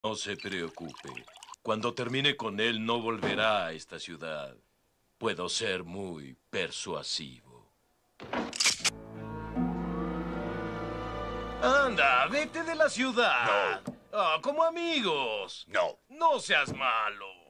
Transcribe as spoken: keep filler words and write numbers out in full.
No se preocupe. Cuando termine con él, no volverá a esta ciudad. Puedo ser muy persuasivo. Anda, vete de la ciudad. No. Ah, como amigos. No. No seas malo.